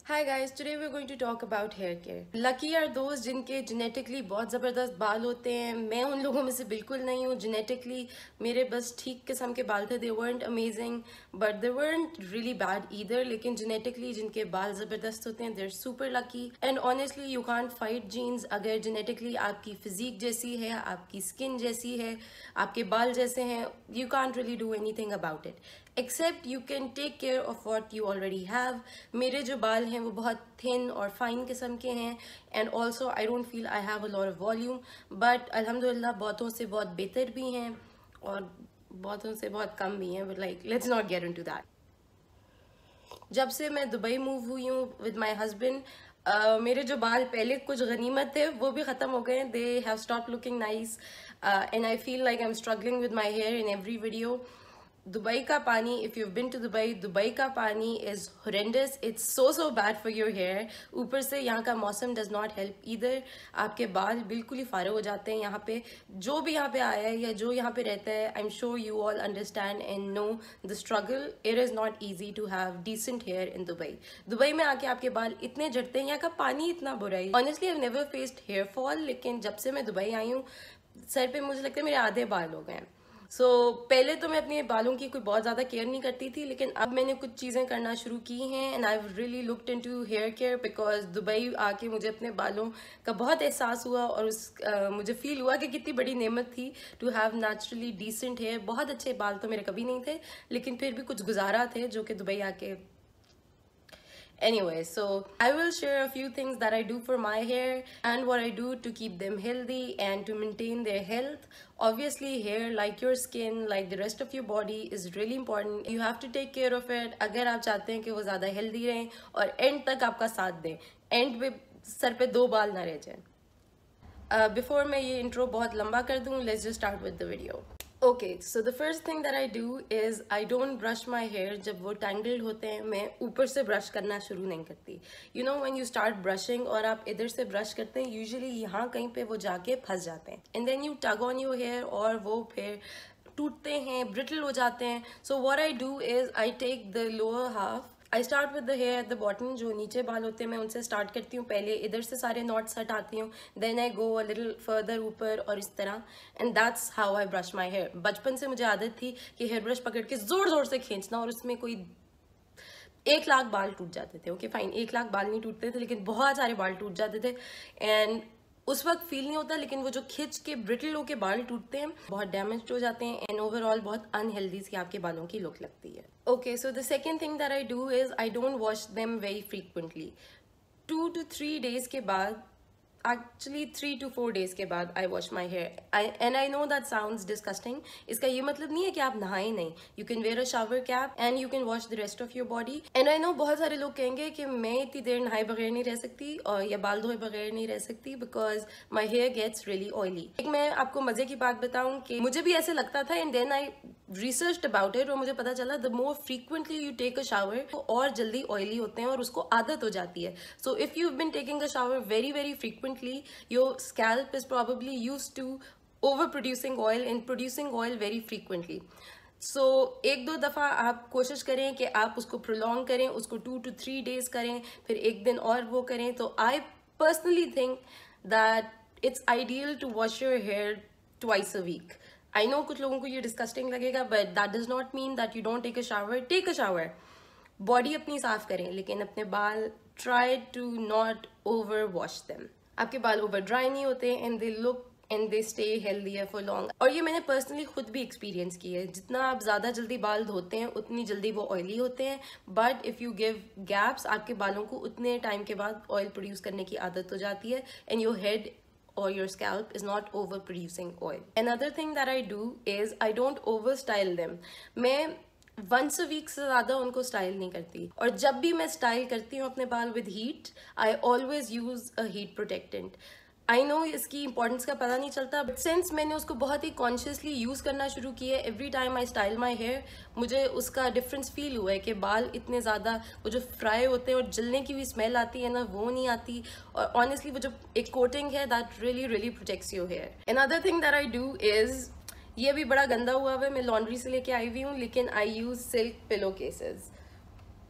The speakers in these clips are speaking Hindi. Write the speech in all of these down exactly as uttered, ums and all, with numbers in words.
Hi guys, today we're going to talk about hair care. Lucky are those जिनके genetically बहुत ज़बरदस्त बाल होते हैं. मैं उन लोगों में से बिल्कुल नहीं हूँ. Genetically मेरे बस ठीक किस्म के बाल थे. They weren't amazing, but they weren't really bad either. लेकिन genetically जिनके बाल ज़बरदस्त होते हैं, they're super lucky. And honestly, you can't fight genes. अगर genetically आपकी physique जैसी है, आपकी skin जैसी है, आपके बाल जैसे हैं, you can't really do anything about it. Except you can take care of what you already have. मेरे जो बाल हैं वो बहुत thin और fine किस्म के हैं, and also I don't feel I have a lot of volume, but अल्हम्दुलिल्लाह बहुतों से बहुत बेहतर भी हैं और बहुतों से बहुत कम भी हैं. But like let's not get into that. जब से मैं दुबई मूव हुई हूँ with my husband, Uh, मेरे जो बाल पहले कुछ गनीमत थे वो भी ख़त्म हो गए. They have stopped looking nice, uh, and I feel like I'm struggling with my hair in every video. Dubai का पानी, if you've been to Dubai, Dubai का पानी is horrendous. It's so so bad for your hair. ऊपर से यहाँ का मौसम does not help either. आपके बाल बिल्कुल ही फारे हो जाते हैं. यहाँ पे जो भी यहाँ पे आया है या जो यहाँ पे रहता है, I'm sure you all understand and know the struggle. It is not easy to have decent hair in Dubai. Dubai में आके आपके बाल इतने झड़ते हैं, यहाँ का पानी इतना बुरा है. Honestly, I've never faced hair fall, लेकिन जब से मैं दुबई आई हूँ, सर पे मुझे लगता है मेरे आधे बाल हो गए हैं. सो so, पहले तो मैं अपने बालों की कोई बहुत ज़्यादा केयर नहीं करती थी, लेकिन अब मैंने कुछ चीज़ें करना शुरू की हैं. And I really looked into hair care because Dubai आके मुझे अपने बालों का बहुत एहसास हुआ और उस uh, मुझे फील हुआ कि कितनी बड़ी नेमत थी to have naturally decent hair. बहुत अच्छे बाल तो मेरे कभी नहीं थे, लेकिन फिर भी कुछ गुजारा थे जो कि दुबई आके. Anyway, so I will share a few things that I do for my hair and what I do to keep them healthy and to maintain their health. Obviously, hair, like your skin, like the rest of your body, is really important. You have to take care of it. अगर आप चाहते हैं कि वो ज़्यादा healthy रहें और end तक आपका साथ दें, end पे सर पे दो बाल ना रह जाएं. Uh, before मैं ये intro बहुत लंबा कर दूँ, let's just start with the video. Okay, so the first thing that I do is I don't brush my hair. जब वो tangled होते हैं, मैं ऊपर से brush करना शुरू नहीं करती. You know when you start brushing और आप इधर से brush करते हैं, usually यहाँ कहीं पे वो जाके फंस जाते हैं. And then you tug on your hair और वो फिर टूटते हैं, brittle हो जाते हैं. So what I do is I take the lower half. I start with the hair at the bottom. जो नीचे बाल होते हैं मैं उनसे start करती हूँ. पहले इधर से सारे knots हटाती हूँ. Then I go a little further ऊपर और इस तरह. And that's how I brush my hair. बचपन से मुझे आदत थी कि hair brush पकड़ के जोर जोर से खींचना और उसमें कोई एक लाख बाल टूट जाते थे. ओके फाइन, एक लाख बाल नहीं टूटते थे, लेकिन बहुत सारे बाल टूट जाते थे. एंड उस वक्त फील नहीं होता, लेकिन वो जो खिंच के ब्रिटल होके बाल टूटते हैं, बहुत डैमेज हो जाते हैं एंड ओवरऑल बहुत अनहेल्दी सी आपके बालों की लुक लगती है. Okay, so the second thing that I do is I don't wash them very frequently. Two two three days के बाद, actually three two four days के बाद I wash my hair. I and I know that sounds disgusting. इसका ये मतलब नहीं है कि आप नहाए नहीं. You can wear a shower cap and you can wash the rest of your body. And I know बहुत सारे लोग कहेंगे कि मैं इतनी देर नहाए बगैर नहीं रह सकती और या बाल धोए बगैर नहीं रह सकती because my hair gets really oily. एक मैं आपको मजे की बात बताऊं कि मुझे भी ऐसे लगता था and then I research about it और मुझे पता चला the more frequently you take a shower तो और जल्दी ऑयली होते हैं और उसको आदत हो जाती है. So if you have been taking a shower very very frequently, your scalp is probably used to overproducing oil and producing oil very frequently. So एक दो दफ़ा आप कोशिश करें कि आप उसको prolong करें, उसको टू टू थ्री डेज करें, फिर एक दिन और वो करें. तो I personally think that it's ideal to wash your hair twice a week. I know कुछ लोगों को ये disgusting लगेगा, but that does not mean that you don't take a shower. Take a shower. Body अपनी साफ करें, लेकिन अपने बाल try to not over wash them. आपके बाल ओवर ड्राई नहीं होते and they look and they stay healthier for long. और ये मैंने पर्सनली खुद भी एक्सपीरियंस किया है. जितना आप ज़्यादा जल्दी बाल धोते हैं उतनी जल्दी वो ऑयली होते हैं, but if you give gaps आपके बालों को उतने टाइम के बाद ऑयल प्रोड्यूस करने की आदत हो जाती है and your head or your scalp is not over producing oil. Another thing that I do is I don't over style them. मैं वंस अ वीक से ज़्यादा उनको स्टाइल नहीं करती. और जब भी मैं स्टाइल करती हूँ अपने बाल with heat, I always use a heat protectant. I know इसकी इंपॉर्टेंस का पता नहीं चलता, बट सिंस मैंने उसको बहुत ही कॉन्शियसली यूज़ करना शुरू किया है, every time I style my hair मुझे उसका डिफरेंस फील हुआ है कि बाल इतने ज़्यादा वो जो फ्राई होते हैं और जलने की भी स्मेल आती है ना, वो नहीं आती. और ऑनेस्टली वो जो एक कोटिंग है that really really protects your hair. Another thing that I do is, ये भी बड़ा गंदा हुआ है, मैं लॉन्ड्री से लेके आई हुई हूँ, लेकिन I use silk pillow cases.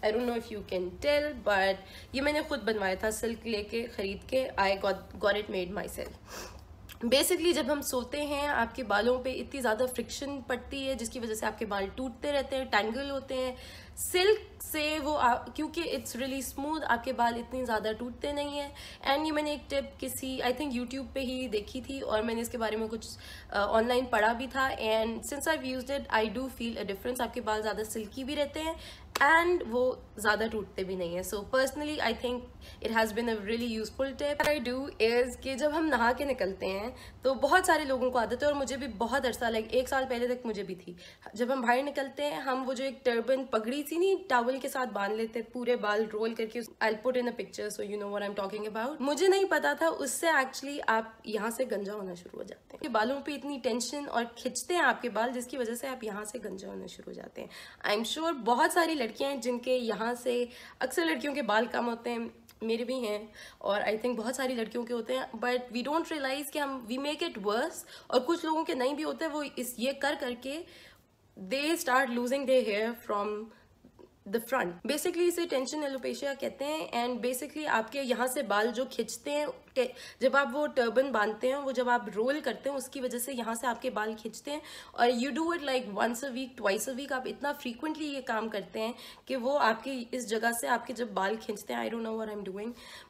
I don't know if you can tell, but ये मैंने खुद बनवाया था सिल्क लेके खरीद के. I got got it made myself. Basically जब हम सोते हैं आपके बालों पे इतनी ज़्यादा फ्रिक्शन पड़ती है जिसकी वजह से आपके बाल टूटते रहते हैं, टैंगल होते हैं. सिल्क से वो आ, क्योंकि इट्स रियली स्मूथ, आपके बाल इतनी ज़्यादा टूटते नहीं हैं. एंड ये मैंने एक टिप किसी आई थिंक यूट्यूब पे ही देखी थी और मैंने इसके बारे में कुछ ऑनलाइन uh, पढ़ा भी था. And since I used it I do feel a difference. आपके बाल ज़्यादा सिल्की भी रहते हैं एंड वो ज़्यादा टूटते भी नहीं है. So personally I think it has been a really useful tip. I do is कि जब हम नहा के निकलते हैं तो बहुत सारे लोगों को आदत है, और मुझे भी बहुत अरसा, लाइक एक साल पहले तक मुझे भी थी. जब हम बाहर निकलते हैं हम वो जो एक टर्बन पगड़ी सी नहीं टॉवल के साथ बांध लेते हैं, पूरे बाल रोल करके. I will put in a picture so you know what I am talking about. मुझे नहीं पता था उससे एक्चुअली आप यहाँ से गंजा होना शुरू हो जाते हैं. बालों पे इतनी टेंशन और खिंचते हैं आपके बाल जिसकी वजह से आप यहाँ से गंजा होना शुरू हो जाते हैं. आई एम श्योर बहुत सारी लड़कियां हैं जिनके यहाँ से, अक्सर लड़कियों के बाल कम होते हैं, मेरे भी हैं और आई थिंक बहुत सारी लड़कियों के होते हैं, बट वी डोंट रियलाइज कि हम वी मेक इट वर्स. और कुछ लोगों के नहीं भी होते, वो इस ये कर करके they start losing their hair from the front. Basically इसे टेंशन एलोपेशिया कहते हैं. एंड बेसिकली आपके यहाँ से बाल जो खिंचते हैं जब आप वो टर्बन बांधते हैं, वो जब आप रोल करते हैं उसकी वजह से यहाँ से आपके बाल खिंचते हैं. और you do it like once a week, twice a week. आप इतना फ्रीक्वेंटली ये काम करते हैं कि वो आपके इस जगह से आपके जब बाल खिंचते हैं, I don't know what I am doing,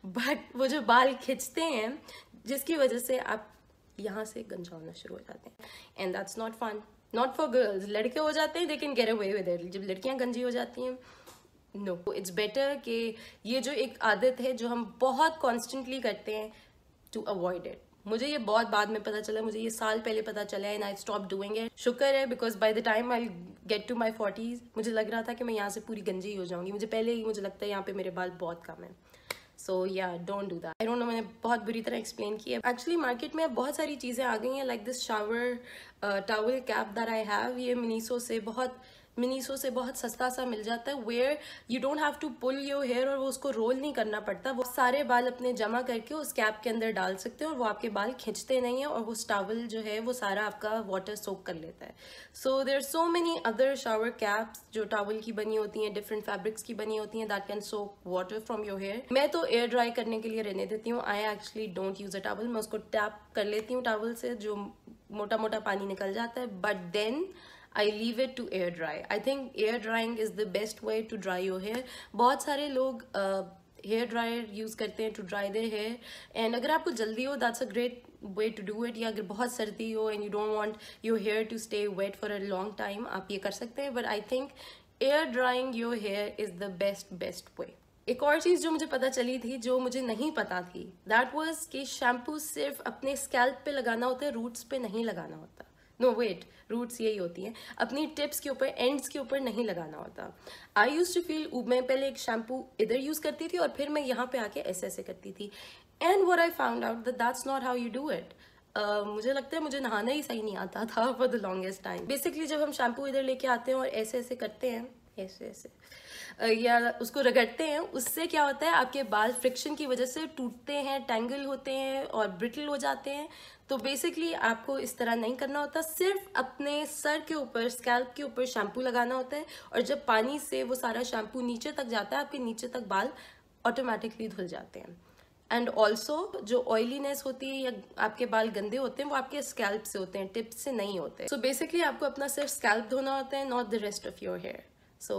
but वो जो बाल खिंचते हैं जिसकी वजह से आप यहाँ से गंजा होना शुरू हो जाते हैं. And that's not fun, not for girls. लड़के हो जाते हैं they can get away with it. जब लड़कियां गंजी हो जाती हैं, नो, इट्स बेटर कि ये जो एक आदत है जो हम बहुत कॉन्स्टेंटली करते हैं, टू अवॉइड इट. मुझे ये बहुत बाद में पता चला, मुझे ये साल पहले पता चला and I stop doing it. शुक्र है because by the time I get to my forties मुझे लग रहा था कि मैं यहाँ से पूरी गंजी ही हो जाऊंगी. मुझे पहले ही मुझे लगता है यहाँ पे मेरे बाल बहुत कम है. So ya don't do that. I don't know, मैंने बहुत बुरी तरह एक्सप्लेन की है. एक्चुअली मार्केट में अब बहुत सारी चीज़ें आ गई हैं, like this shower towel cap that I have. ये मिनीसो से बहुत मिनीसो से बहुत सस्ता सा मिल जाता है, where you don't have to pull your hair, और वो उसको रोल नहीं करना पड़ता. वो सारे बाल अपने जमा करके उस कैप के अंदर डाल सकते हो और वो आपके बाल खींचते नहीं है, और वो टॉवल जो है वो सारा आपका वाटर सोक कर लेता है. So there are so many other shower caps जो टॉवल की बनी होती हैं, डिफरेंट फैब्रिक्स की बनी होती हैं, that can soak water from your hair. मैं तो एयर ड्राई करने के लिए रहने देती हूँ. I actually don't use a towel. मैं उसको टैप कर लेती हूँ टॉवल से, जो मोटा मोटा पानी निकल जाता है, but then I leave it to air dry. I think air drying is the best way to dry your hair. बहुत सारे लोग हेयर ड्रायर यूज़ करते हैं to dry their hair. And अगर आपको जल्दी हो, that's a great way to do it. या अगर बहुत सर्दी हो and you don't want your hair to stay wet for a long time, आप ये कर सकते हैं. But I think air drying your hair is the best best way. एक और चीज़ जो मुझे पता चली थी, जो मुझे नहीं पता थी, दैट वाज कि शैम्पू सिर्फ अपने स्कैल्प पे लगाना होता है, रूट्स पे नहीं लगाना होता. नो वेट, रूट्स यही होती हैं, अपनी टिप्स के ऊपर, एंड्स के ऊपर नहीं लगाना होता. आई यूज टू फील, मैं पहले एक शैम्पू इधर यूज करती थी और फिर मैं यहाँ पे आके ऐसे ऐसे करती थी. And what I found out that that's not how you do it. मुझे लगता है मुझे नहाना ही सही नहीं आता था for the longest time. Basically जब हम शैम्पू इधर लेके आते हैं और ऐसे ऐसे करते हैं, ऐसे ऐसे uh, या उसको रगड़ते हैं, उससे क्या होता है, आपके बाल फ्रिक्शन की वजह से टूटते हैं, टैंगल होते हैं और ब्रिटल हो जाते हैं. तो बेसिकली आपको इस तरह नहीं करना होता. सिर्फ अपने सर के ऊपर, स्कैल्प के ऊपर शैम्पू लगाना होता है, और जब पानी से वो सारा शैम्पू नीचे तक जाता है, आपके नीचे तक बाल ऑटोमेटिकली धुल जाते हैं. एंड ऑल्सो जो ऑयलीनेस होती है या आपके बाल गंदे होते हैं, वो आपके स्कैल्प से होते हैं, टिप्स से नहीं होते. सो बेसिकली आपको अपना सिर्फ स्कैल्प धोना होता है, not the rest of your hair. So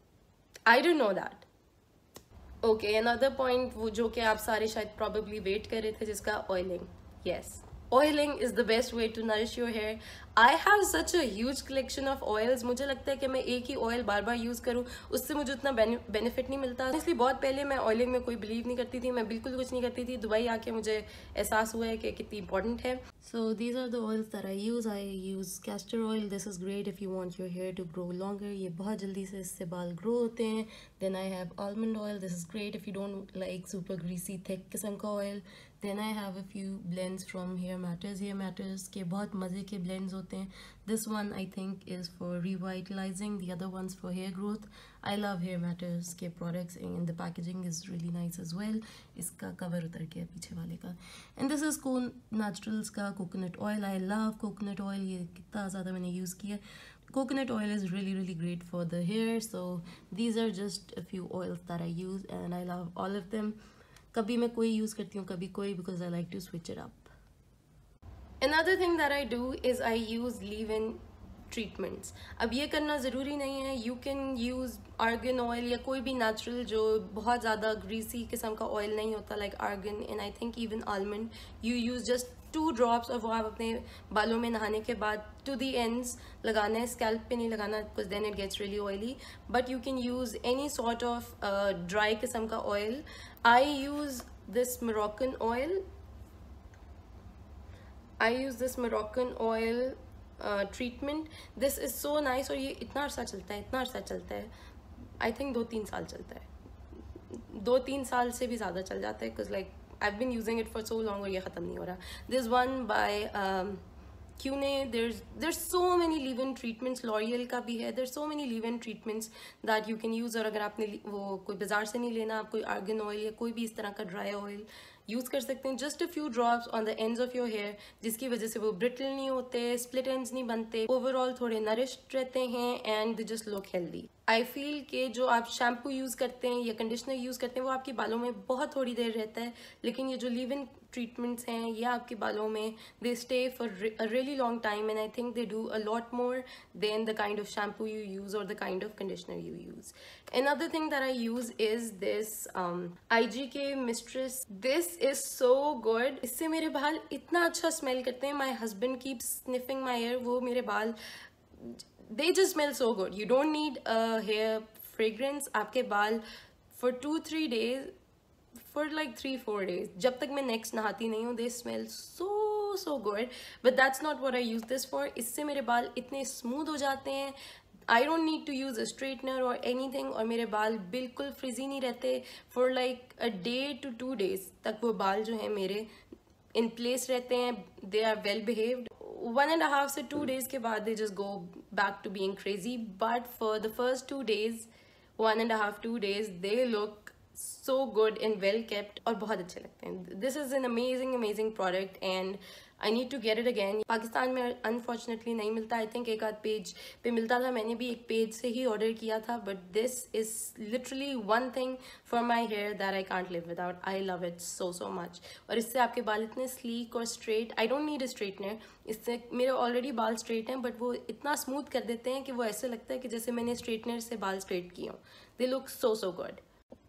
I don't know that. Okay, another point वो जो कि आप सारे शायद प्रॉबेबली वेट कर रहे थे, जिसका oiling. Yes, Oiling is the best way to nourish your hair. I have such a huge collection of oils. मुझे लगता है कि मैं एक ही ऑयल बार बार यूज़ करूँ, उससे मुझे उतना बेनिफिट नहीं मिलता. इसलिए बहुत पहले मैं ऑयलिंग में कोई बिलीव नहीं करती थी, मैं बिल्कुल कुछ नहीं करती थी. दुबई आके मुझे एहसास हुआ है कि कितनी इंपॉर्टेंट है. So these are the oils that I use. I use castor oil. This is great if you want your hair to grow longer. ये बहुत जल्दी से इससे बाल ग्रो होते हैं. Then I have almond oil. This is great if you don't like super greasy thick किस्म का oil. Then I have a few blends from Hair Matters. Hair Matters के बहुत मज़े के blends होते हैं. This one I think is for revitalizing. The other one's for hair growth. I love Hair Matters के products and the packaging is really nice as well. इसका cover उतर गया पीछे वाले का. And this is Cool Naturals का coconut oil. I love coconut oil. ये कितना ज़्यादा मैंने use किया. coconut oil is really really great for the hair. So these are just a few oils that I use and I love all of them. Kabhi मैं कोई use करती हूँ, कभी कोई, because I like to switch it up. Another thing that I do is I use leave-in treatments. अब ये करना ज़रूरी नहीं है. You can use argan oil या कोई भी नेचुरल जो बहुत ज़्यादा ग्रीसी किस्म का ऑयल नहीं होता, like argan and I think even almond. You use just two drops और वो आप अपने बालों में नहाने के बाद टू दी एंड्स लगाना है. स्कैल्प पे नहीं लगाना because then it gets really oily. But you can use any sort of dry किस्म का oil. I use this Moroccan oil. I use this Moroccan oil treatment. This is so nice. और ये इतना अरसा चलता है, इतना अरसा चलता है. आई थिंक दो तीन साल चलता है, दो तीन साल से भी ज़्यादा चल जाता है. Because like I have been using it for so long और ये ख़त्म नहीं हो रहा. दिस वन बाय क्यूने. There there so many leave in treatments. L'Oreal का भी है. There so many leave in treatments that you can use. और अगर आपने वो कोई बाजार से नहीं लेना, आप कोई आर्गन ऑयल या कोई भी इस तरह का ड्राई ऑयल यूज़ कर सकते हैं. Just a few drops on the ends of your hair, जिसकी वजह से वो ब्रिटल नहीं होते, स्प्लिट एंड्स नहीं बनते, ओवरऑल थोड़े नरिश्ड रहते हैं and they just look healthy. I feel कि जो आप शैम्पू यूज़ करते हैं या कंडीशनर यूज़ करते हैं वो आपके बालों में बहुत थोड़ी देर रहता है, लेकिन ये जो लिव इन ट्रीटमेंट्स हैं ये आपके बालों में they stay for a really long time and I think they do a lot more than the kind of shampoo you use और the kind of conditioner you use. Another thing that I use is this um, I G K Mistress. This is so good. इससे मेरे बाल इतना अच्छा स्मेल करते हैं. My husband keeps sniffing my hair. वो मेरे बाल they just smell so good. You don't need a hair fragrance. आपके बाल for two three days, for like three four days, जब तक मैं next नहाती नहीं हूँ, they smell so so good. But that's not what I use this for. इससे मेरे बाल इतने smooth हो जाते हैं. I don't need to use a straightener or anything. और मेरे बाल बिल्कुल फ्रिजी नहीं रहते. For like a day to two days तक वो बाल जो हैं मेरे in place रहते हैं. They are well behaved. One and a half से two days के बाद they just go back to being crazy. But for the first two days, one and a half two days, they look so good and well kept और बहुत अच्छे लगते हैं. This is an amazing amazing product and I need to get it again. Pakistan में unfortunately नहीं मिलता. I think एक आध पेज पे मिलता था. मैंने भी एक पेज से ही ऑर्डर किया था. But this is literally one thing for my hair that I can't live without. I love it so so much. और इससे आपके बाल इतने sleek और straight. I don't need a straightener. इससे मेरे already बाल straight हैं but वो इतना smooth कर देते हैं कि वो ऐसे लगता है कि जैसे मैंने straightener से बाल straight किए हों. They look so so good.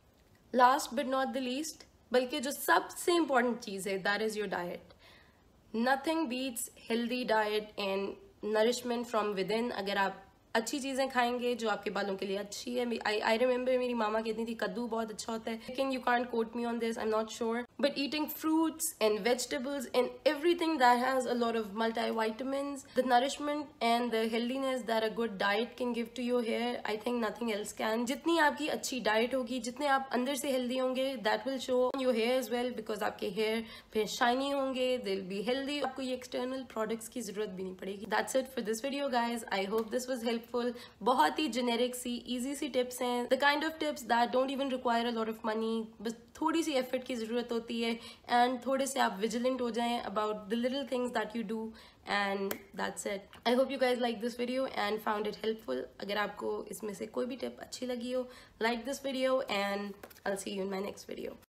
Last but not the least, बल्कि जो सबसे important चीज़ है, that is your diet. Nothing beats healthy diet and nourishment from within. अगर आप अच्छी चीज़ें खाएंगे जो आपके बालों के लिए अच्छी है. आई आई रिमेंबर मेरी मामा कहती थी कद्दू बहुत अच्छा होता है. लेकिन you can't quote me on this, I am not sure. But eating fruits and vegetables and everything that has a lot of multi vitamins, the nourishment and the healthiness that a good diet can give to your hair, I think nothing else can. जितनी आपकी अच्छी डाइट होगी, जितने आप अंदर से हेल्दी होंगे, that will show your hair as well. Because आपके हेयर फिर शाइनी होंगे, दे विल बी हेल्दी. आपको ये एक्सटर्नल प्रोडक्ट्स की जरूरत भी नहीं पड़ेगी. That's it for this video guys. I hope this was help. बहुत ही जेनेरिक सी इजी सी टिप्स हैं. The kind of tips that don't even require a lot of money. बस थोड़ी सी एफर्ट की ज़रूरत होती है एंड थोड़े से आप विजिलेंट हो जाएं about the little things that you do and that's it. I hope you guys like this video and found it helpful. अगर आपको इसमें से कोई भी टिप अच्छी लगी हो, like this video and I will see you in my next video.